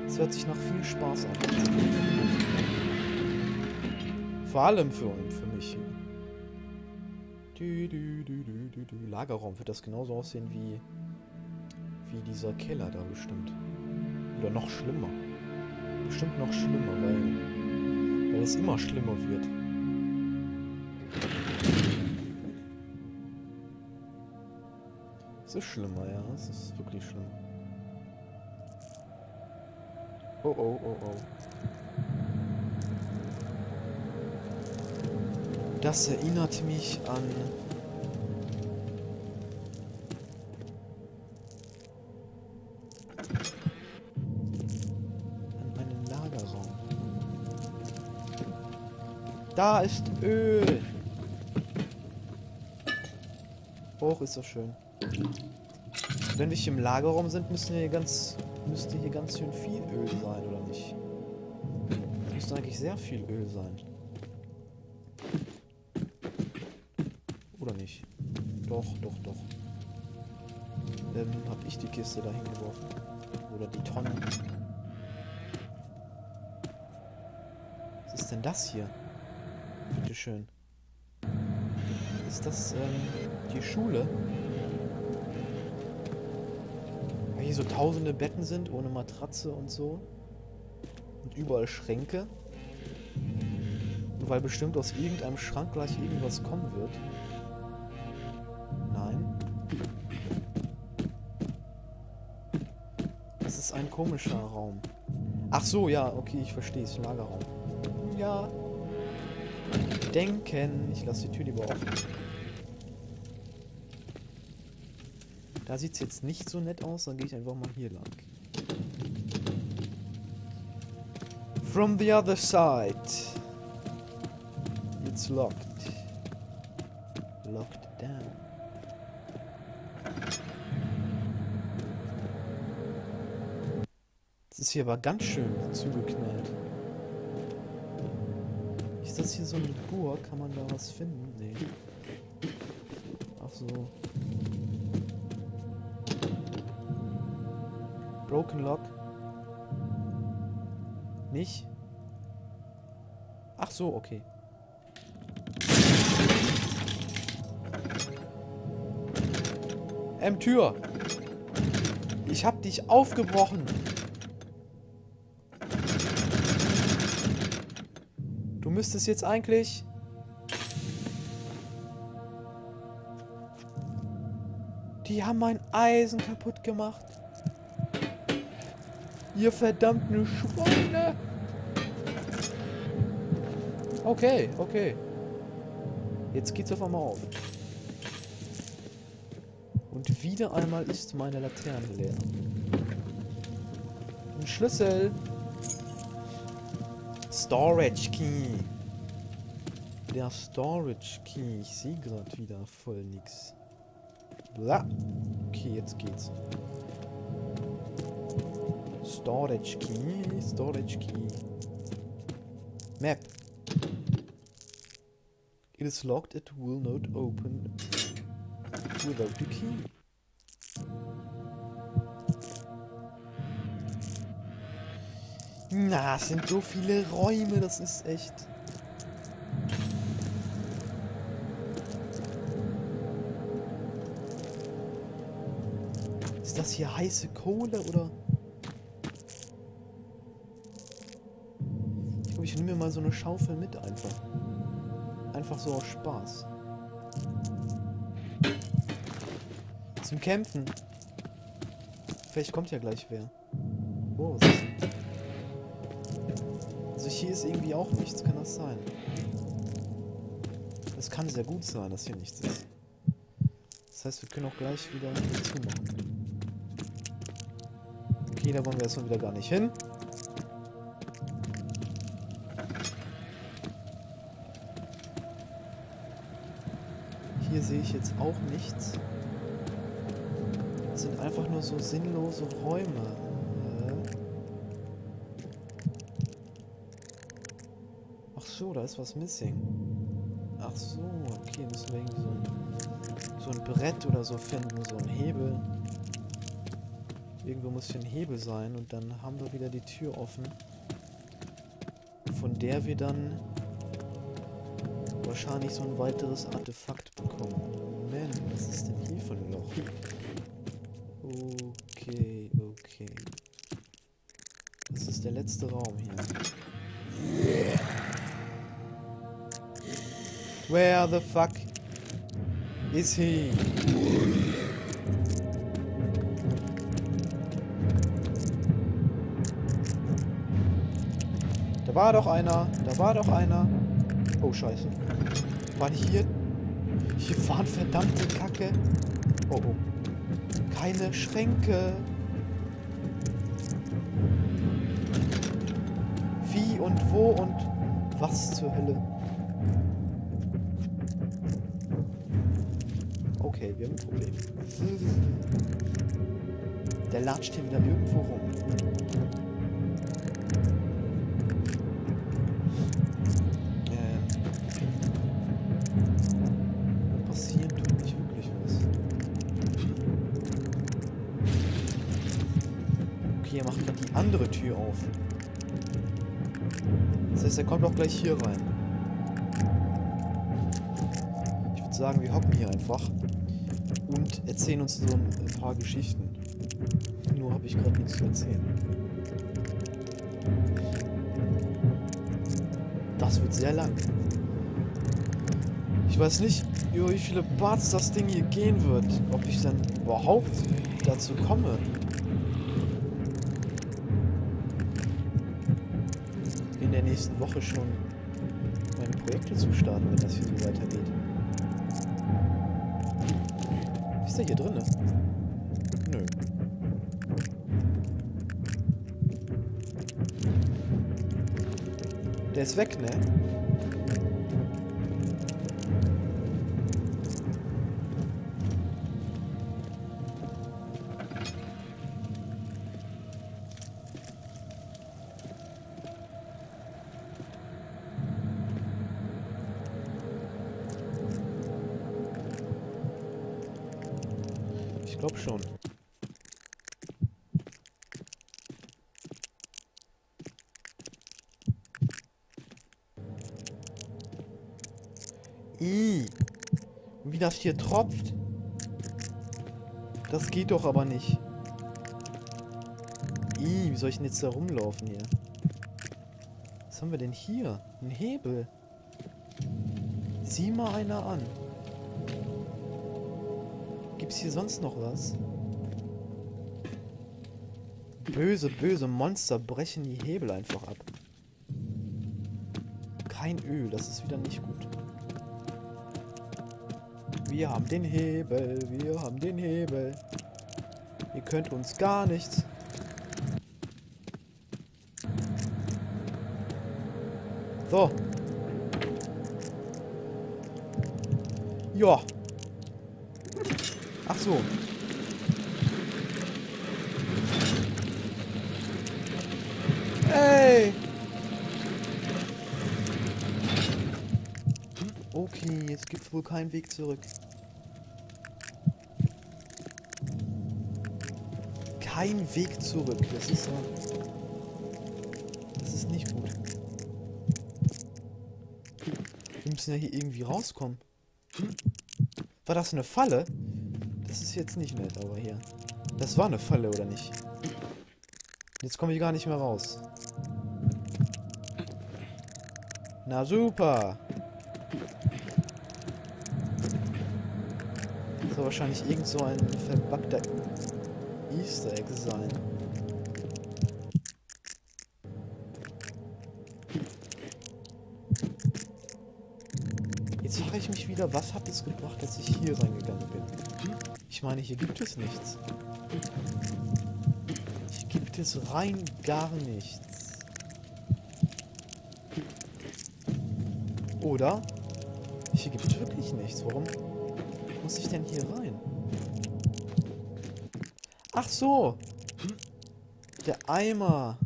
Das hört sich nach viel Spaß an. Vor allem für mich. Lagerraum wird das genauso aussehen wie dieser Keller da bestimmt. Oder noch schlimmer. Bestimmt noch schlimmer, weil es immer schlimmer wird. Es ist schlimmer, ja. Es ist wirklich schlimm. Oh, oh, oh, oh. Das erinnert mich an... meinen Lagerraum. Da ist Öl! Och, ist das schön. Wenn wir hier im Lagerraum sind, müsste hier ganz schön viel Öl sein, oder nicht? Müsste eigentlich sehr viel Öl sein. Oder nicht? Doch, doch, doch. Hab ich die Kiste da hingeworfen? Oder die Tonne? Was ist denn das hier? Bitteschön. Ist das, die Schule? Weil hier so tausende Betten sind, ohne Matratze und so. Und überall Schränke. Und weil bestimmt aus irgendeinem Schrank gleich irgendwas kommen wird. Nein. Das ist ein komischer Raum. Ach so, ja, okay, ich verstehe es. Lagerraum. Ja. Denken. Ich lasse die Tür lieber offen. Da sieht es jetzt nicht so nett aus, dann gehe ich einfach mal hier lang. From the other side. It's locked. Locked down. Das ist hier aber ganz schön zugeknallt. Ist das hier so eine Burg? Kann man da was finden? Nee. Ach so. Broken Lock. Nicht? Ach so, okay. Tür. Ich hab dich aufgebrochen. Du müsstest jetzt eigentlich... Die haben mein Eisen kaputt gemacht. Ihr verdammten Schweine! Okay, okay. Jetzt geht's auf einmal auf. Und wieder einmal ist meine Laterne leer. Ein Schlüssel. Storage Key. Der Storage Key. Ich sehe gerade wieder voll nix. Bla. Okay, jetzt geht's. Storage Key. Storage Key. Map. It is locked. It will not open without the key. Na, es sind so viele Räume, das ist echt... Ist das hier heiße Kohle, oder? Ich glaube, ich nehme mir mal so eine Schaufel mit einfach. Einfach so aus Spaß. Zum Kämpfen. Vielleicht kommt ja gleich wer. Oh, was ist denn? Also hier ist irgendwie auch nichts, kann das sein? Das kann sehr gut sein, dass hier nichts ist. Das heißt, wir können auch gleich wieder zumachen. Okay, da wollen wir erstmal wieder gar nicht hin. Hier sehe ich jetzt auch nichts. Das sind einfach nur so sinnlose Räume. Ach so, da ist was missing. Ach so, okay, müssen wir irgendwie so ein Brett oder so finden, so ein Hebel. Irgendwo muss hier ein Hebel sein und dann haben wir wieder die Tür offen, von der wir dann wahrscheinlich so ein weiteres Artefakt bekommen. Moment, was ist denn hier für ein Loch? Okay, okay. Das ist der letzte Raum hier. Where the fuck is he? Da war doch einer. Da war doch einer. Oh, scheiße. War nicht hier? Hier waren verdammte Kacke. Oh, oh. Keine Schränke. Wie und wo und was zur Hölle? Okay, wir haben ein Problem. Der latscht hier wieder irgendwo rum. Passieren tut nicht wirklich was. Okay, er macht gerade die andere Tür auf. Das heißt, er kommt auch gleich hier rein. Ich würde sagen, wir hocken hier einfach und erzählen uns so ein paar Geschichten. Nur habe ich gerade nichts zu erzählen. Das wird sehr lang. Ich weiß nicht, über wie viele Parts das Ding hier gehen wird. Ob ich dann überhaupt dazu komme. In der nächsten Woche schon meine Projekte zu starten, wenn das hier so weitergeht. Ist der hier drin? Nö. Der ist weg, ne? Ich glaube schon. Und wie das hier tropft. Das geht doch aber nicht. Wie soll ich denn jetzt da rumlaufen hier? Was haben wir denn hier? Ein Hebel. Sieh mal einer an. Gibt's hier sonst noch was? Böse, böse Monster brechen die Hebel einfach ab. Kein Öl, das ist wieder nicht gut. Wir haben den Hebel, wir haben den Hebel. Ihr könnt uns gar nichts. So. Ja. Ach so. Ey. Okay, jetzt gibt's wohl keinen Weg zurück. Kein Weg zurück. Das ist nicht gut. Wir müssen ja hier irgendwie rauskommen. War das eine Falle? Das ist jetzt nicht nett, aber hier. Das war eine Falle, oder nicht? Jetzt komme ich gar nicht mehr raus. Na super. Das soll wahrscheinlich irgend so ein verbuggter Easter Egg sein. Jetzt frage ich mich wieder, was hat es gebracht, als ich hier reingegangen bin? Ich meine, hier gibt es nichts. Hier gibt es rein gar nichts. Oder? Hier gibt es wirklich nichts. Warum muss ich denn hier rein? Ach so. Der Eimer.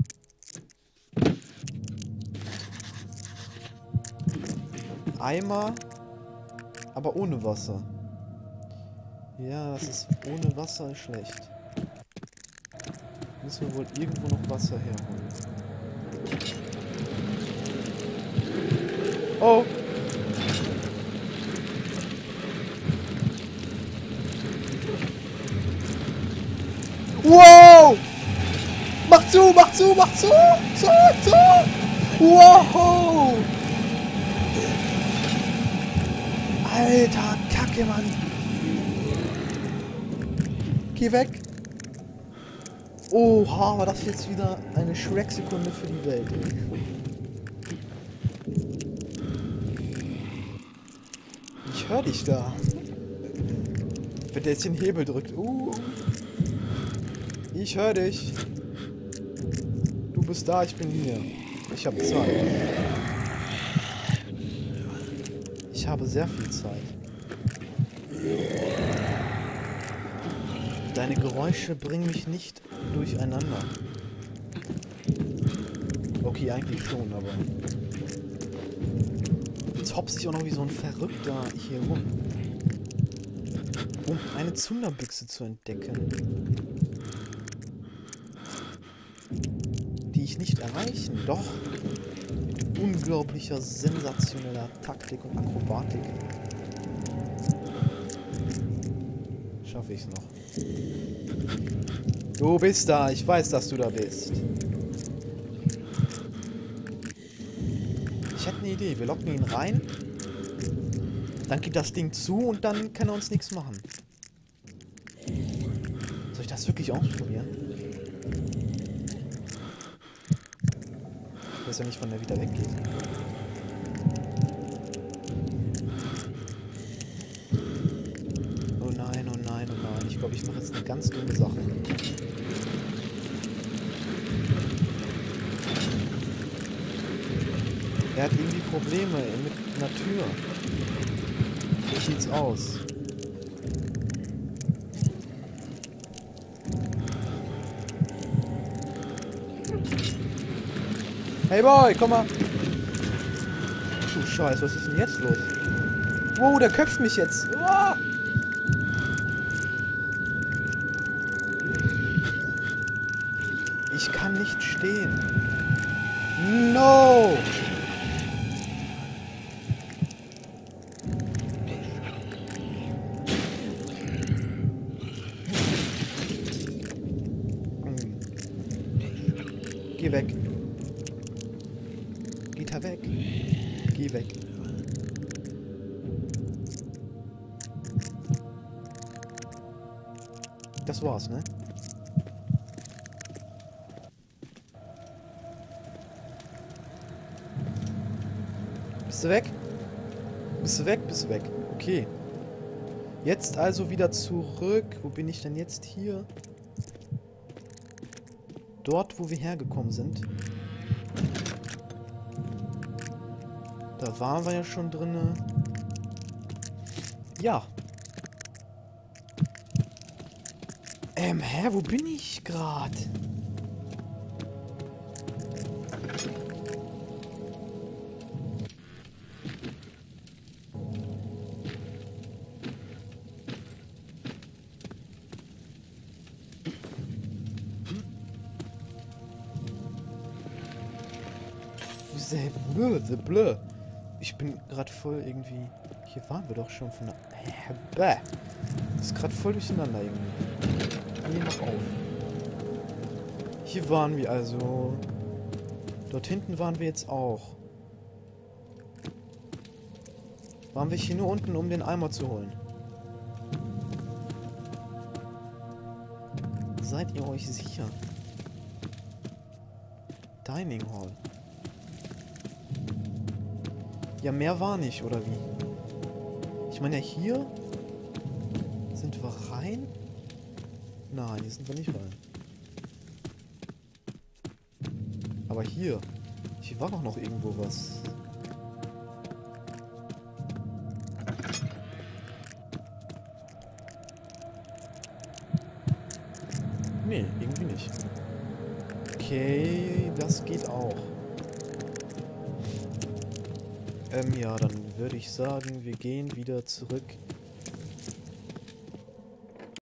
Eimer, aber ohne Wasser. Ja, das ist ohne Wasser schlecht. müssen wir wohl irgendwo noch Wasser herholen. Oh! Wow! Mach zu, mach zu, mach zu! Zu! Wow! Alter, Kacke, Mann! Geh weg! Oha, war das jetzt wieder eine Shrek-Sekunde für die Welt. Ich höre dich da. Wenn der jetzt den Hebel drückt. Ich höre dich. Du bist da, ich bin hier. Ich habe Zeit. Ich habe sehr viel Zeit. Deine Geräusche bringen mich nicht durcheinander. Okay, eigentlich schon, aber... Jetzt hopst ich auch noch wie so ein Verrückter hier rum. Um eine Zunderbüchse zu entdecken. Die ich nicht erreichen. Doch. Mit unglaublicher, sensationeller Taktik und Akrobatik. Schaffe ich es noch. Du bist da. Ich weiß, dass du da bist. Ich hätte eine Idee. Wir locken ihn rein. Dann geht das Ding zu und dann kann er uns nichts machen. Soll ich das wirklich ausprobieren? Ich weiß ja nicht, wann der wieder weggeht. Oh nein, oh nein, oh nein. Ich glaube, ich mache jetzt eine ganz dumme Sache. Er hat irgendwie Probleme mit einer Tür. Wie sieht's aus? Hey Boy, komm mal! Du Scheiße, was ist denn jetzt los? Wow, der köpft mich jetzt! Oh! Ich kann nicht stehen. No! Geh weg. Geht er weg? Geh weg. Das war's, ne? Bist du weg? Bist du weg? Bist du weg? Okay. Jetzt also wieder zurück. Wo bin ich denn jetzt hier? Dort, wo wir hergekommen sind. Da waren wir ja schon drinne. Ja. Hä? Wo bin ich gerade? Blö. Ich bin gerade voll irgendwie... Hier waren wir doch schon von der... Bäh. Das ist gerade voll durcheinander irgendwie. Nee, mach auf. Hier waren wir also. Dort hinten waren wir jetzt auch. Waren wir hier nur unten, um den Eimer zu holen? Seid ihr euch sicher? Dining Hall. Ja, mehr war nicht, oder wie? Ich meine, ja, hier sind wir rein? Nein, hier sind wir nicht rein. Aber hier war doch noch irgendwo was. Nee, irgendwie nicht. Okay, das geht auch. Ja, dann würde ich sagen, wir gehen wieder zurück